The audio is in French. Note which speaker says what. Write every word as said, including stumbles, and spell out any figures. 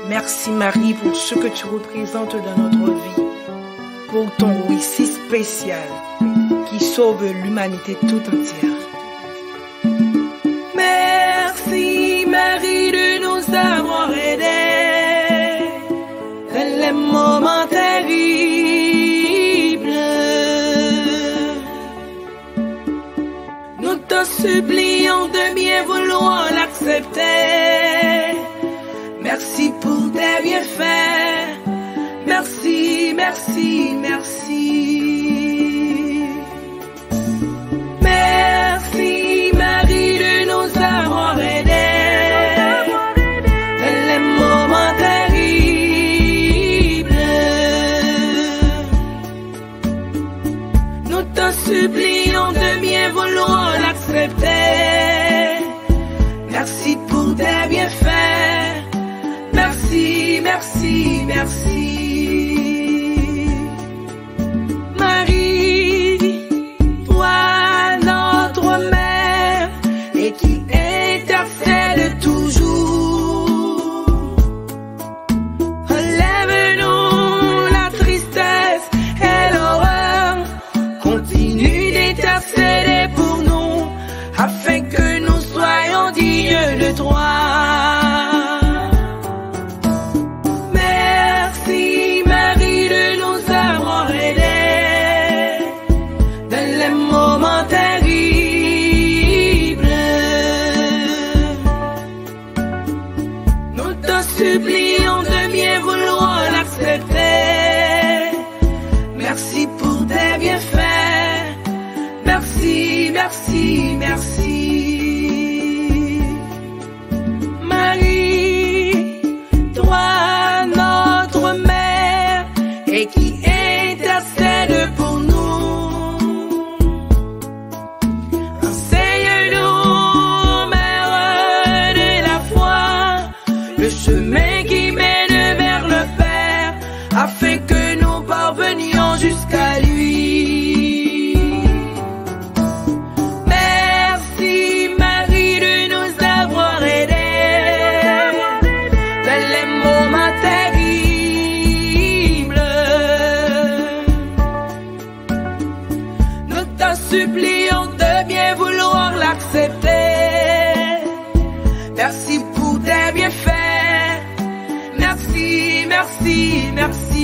Speaker 1: Merci Marie pour ce que tu représentes dans notre vie, pour ton oui si spécial qui sauve l'humanité tout entière. Merci Marie de nous avoir aidés dans les moments terribles. Nous te supplions de bien vouloir l'accepter. Merci pour tes bienfaits. Merci, merci, merci. Merci Marie de nous avoir aidés dans les moments terribles. Nous te supplions de bien vouloir l'accepter. Merci pour tes bienfaits. Merci, merci, merci. Marie, toi notre mère et qui intercède toujours, enlève-nous la tristesse et l'horreur, continue d'intercéder pour nous, afin que nous soyons dignes de toi. Supplions de bien vouloir l'accepter. Merci pour tes bienfaits. Merci, merci, merci. Marie, toi notre mère et qui intercède pour nous, enseigne-nous, mère de la foi, le chemin qui mène vers le Père, afin que nous parvenions jusqu'à lui. Merci Marie de nous avoir aidés dans les moments terribles. Nous te supplions de bien vouloir l'accepter. Merci pour tes bienfaits. Merci, merci, merci.